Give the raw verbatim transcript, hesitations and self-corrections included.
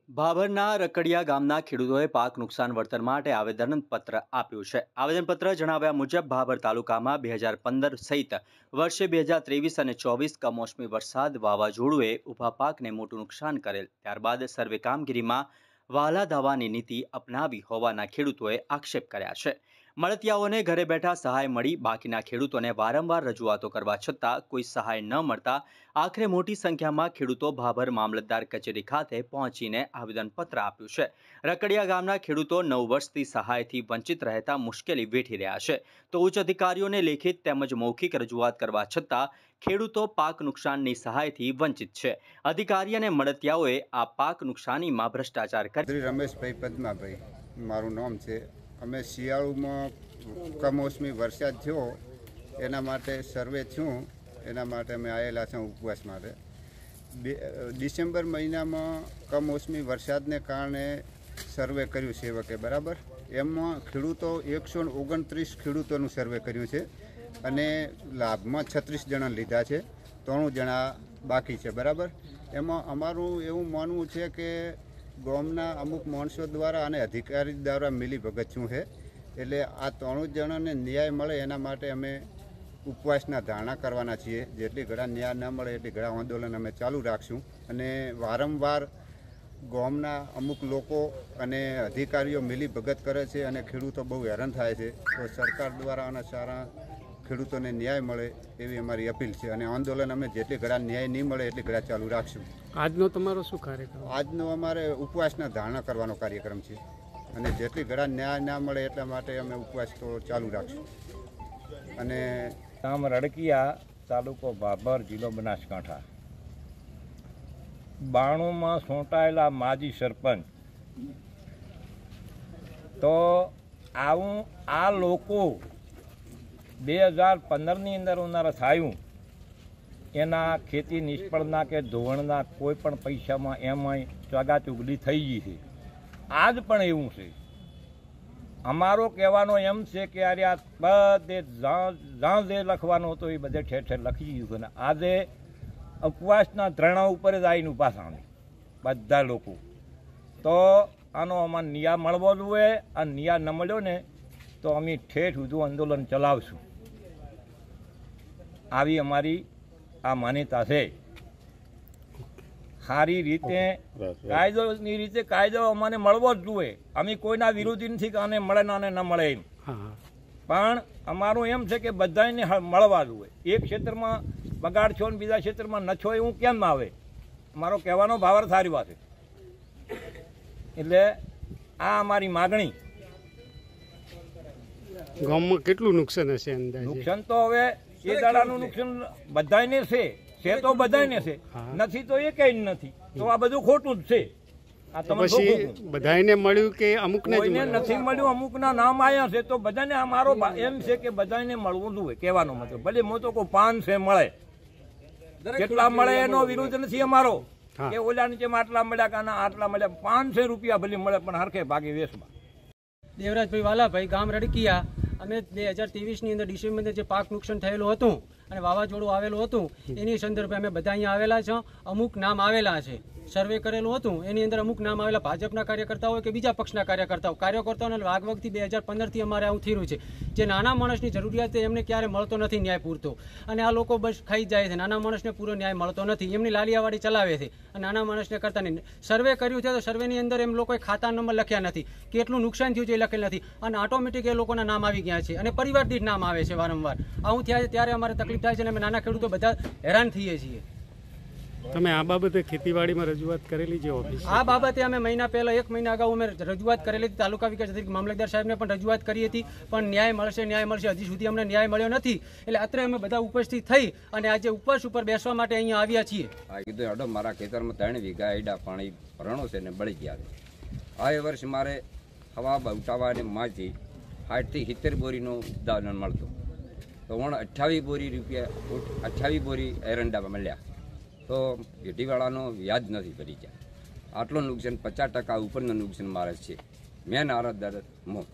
ભાભરના રકડિયા ગામના ખેડૂતોએ પાક નુકસાન વળતર માટે આવેદનપત્ર આપ્યું છે। આવેદનપત્ર જણાવ્યા મુજબ ભાભર તાલુકામાં બે હજાર પંદર સહિત વર્ષે બે હજાર ત્રેવીસ અને ચોવીસ કમોસમી વરસાદ વાવાઝોડુએ ઊભા પાકને મોટું નુકસાન કરેલ। ત્યારબાદ સર્વે કામગીરીમાં વહાલા દાવાની નીતિ અપનાવી હોવાના ખેડૂતોએ આક્ષેપ કર્યા છે। મળતિયાઓને ઘરે બેઠા સહાય મળી બાકીના ખેડૂતોને વારંવાર રજૂઆતો કરવા છતાં કોઈ સહાય ન મળતા આખરે મોટી સંખ્યામાં ખેડૂતો ભાભર મામલતદાર કચેરી ખાતે પહોંચીને આવેદનપત્ર આપ્યું છે। રકડિયા ગામના ખેડૂતો નવ વર્ષથી સહાયથી વંચિત રહેતા મુશ્કેલી વેઠી રહ્યા છે, તો ઉચ્ચ અધિકારીઓને લેખિત તેમજ મૌખિક રજૂઆત કરવા છતાં ખેડૂતો પાક નુકસાનની સહાયથી વંચિત છે। અધિકારી અને મળતિયાઓએ આ પાક નુકસાનીમાં ભ્રષ્ટાચાર કરી। રમેશભાઈ પદ્માભાઈ મારું નામ છે। અમે શિયાળુમાં કમોસમી વરસાદ થયો એના માટે સર્વે થયું, એના માટે અમે આવેલા છે ઉપવાસ માટે। બે ડિસેમ્બર મહિનામાં કમોસમી વરસાદને કારણે સર્વે કર્યું સેવકે, બરાબર। એમાં ખેડૂતો એકસો ઓગણત્રીસ ખેડૂતોનું સર્વે કર્યું છે અને લાભમાં છત્રીસ જણા લીધા છે, ત્રણ જણા બાકી છે, બરાબર। એમાં અમારું એવું માનવું છે કે ગામના અમુક માણસો દ્વારા અને અધિકારી દ્વારા મિલી ભગત શું છે, એટલે આ ત્રણ જણાને ન્યાય મળે એના માટે અમે ઉપવાસના ધારણા કરવાના છીએ। જેટલી ઘણા ન્યાય ન મળે એટલી ઘણા આંદોલન અમે ચાલુ રાખશું અને વારંવાર ગામના અમુક લોકો અને અધિકારીઓ મિલી ભગત કરે છે અને ખેડૂતો બહુ હેરાન થાય છે, તો સરકાર દ્વારા આના સારા ખેડૂતોને ન્યાય મળે એવી અમારી અપીલ છે અને આંદોલન અમે જેટલી ઘણા ન્યાય નહીં મળે એટલી ઘણા ચાલુ રાખશું। આજનો તમારો શું કાર્યક્રમ? આજનો અમારે ઉપવાસના ધારણા કરવાનો કાર્યક્રમ છે અને જેટલી ઘણા ન્યાય ના મળે એટલા માટે અમે ઉપવાસ તો ચાલુ રાખશું। અને ગામ રડકિયા, તાલુકો ભાભર, જિલ્લો બનાસકાંઠા। બાણુંમાં સોંટાયેલા માજી સરપંચ તો આવું આ લોકો બે હજાર પંદરની અંદર ઉનાળા થયું એના ખેતી નિષ્ફળના કે ધોવણના કોઈ પણ પૈસામાં એમાંય ચોગા ચુગલી થઈ ગઈ છે। આજ પણ એવું છે। અમારો કહેવાનો એમ છે કે અરે આ બધે જ્યાં જે લખવાનું હતું એ બધે ઠેર ઠેર લખી ગયું છે ને આજે ઉપવાસના ધરણા ઉપર જ આવીને ઊભા સામે બધા લોકો, તો આનો અમારે ન્યાય મળવો જોઈએ। આ ન્યાય ન મળ્યો ને તો અમે ઠેઠ સુધી આંદોલન ચલાવશું, આવી અમારી આ માન્યતા છે। સારી રીતે કાયદોની રીતે કાયદો અમને મળવો જ જોઈએ। અમે કોઈના વિરોધી નથી કે આને મળે ને આને ન મળે એમ, પણ અમારું એમ છે કે બધાને મળવા જોઈએ। એક ક્ષેત્રમાં બગાડ છો ને બીજા ક્ષેત્રમાં ન છો એવું કેમ આવે? મારો કહેવાનો ભાવાર્થ સારી વાત છે। એટલે આ અમારી માગણી। ગામમાં કેટલું નુકસાન હશે અંદાજે? નુકસાન તો હવે એ દાડાનું નુકસાન બધાને છે છે તો બધાને છે, નથી તો એ કઈ નથી, તો આ બધું ખોટું જ છે। આ તમે બધાને મળ્યું કે અમુકને નથી મળ્યું? અમુકના નામ આવ્યા છે, તો બધાને અમારો એમ છે કે બધાને મળવું જોઈએ કહેવાનો મતલબ। ભલે મો તો કોઈ પાન છે મળે, કેટલા મળે એનો વિરોધ નથી અમારો કે ઓલા નીચે આટલા મળ્યા કે આટલા મળ્યા, પાંચસો રૂપિયા ભલે મળે પણ હરખે ભાગે વેસમાં। દેવરાજભાઈ વાલાભાઈ, ગામ રડકિયા। અમે બે હજાર ત્રેવીસની અંદર ડિસેમ્બરની જે પાક નુકસાન થયેલું હતું અને વાવાઝોડું આવેલું હતું એની સંદર્ભે અમે બધા અહીંયા આવેલા છે। અમુક નામ આવેલા છે, સર્વે કરેલું હતું એની અંદર અમુક નામ આવેલા ભાજપના કાર્યકર્તાઓ કે બીજા પક્ષના કાર્યકર્તાઓ કાર્યકર્તાઓને વાગવગથી બે હજાર પંદરથી અમારે આવું થયું છે। જે નાના માણસની જરૂરિયાત છે એમને ક્યારે મળતો નથી ન્યાય પૂરતો, અને આ લોકો બસ ખાઈ જાય છે। નાના માણસને પૂરો ન્યાય મળતો નથી, એમની લાલિયાવાડી ચલાવે છે અને નાના માણસને કરતા નહીં। સર્વે કર્યું છે તો સર્વેની અંદર એમ લોકોએ ખાતા નંબર લખ્યા નથી, કેટલું નુકસાન થયું છે એ લખેલ નથી, અને ઓટોમેટિક એ લોકોના નામ આવી ગયા છે અને પરિવાર દીઠ નામ આવે છે વારંવાર। આવું થયા છે ત્યારે અમારે તકલીફ થાય છે અને અમે નાના ખેડૂતો બધા હેરાન થઈએ છીએ। તમે આ બાબતે ખેતીવાડીમાં રજૂઆત કરેલી છે? ઓફિસ આ બાબતે અમે મહિના પહેલા એક મહિના અગાઉ અમે રજૂઆત કરેલી હતી, તાલુકા વિકાસ અધિકારી મામલતદાર સાહેબને પણ રજૂઆત કરી હતી, પણ ન્યાય મળશે ન્યાય મળશે હજી સુધી અમને ન્યાય મળ્યો નથી। એટલે અત્રે અમે બધા ઉપસ્થિત થઈ અને આજે ઉપવાસ ઉપર બેસવા માટે અહીંયા આવ્યા છીએ। આ કીધું હડો મારા ખેતરમાં ત્રણ વીઘા એડા પાણી ભરણો છે ને બળી ગયા છે। આ એ વર્ષ મારે હવા ઉઠાવા અને માંથી સાઠથી સિત્તેર બોરીનો દાન મળતો, તો વણ અઠ્ઠાવીસ બોરી રૂપિયા અઠ્ઠાવીસ બોરી એરંડા મળ્યા, તો પેઢીવાળાનો વ્યાજ નથી ભરી ગયા। આટલું નુકસાન પચાસ ટકા ઉપરનું નુકસાન મારે છે। મેન આરતદાર મોત।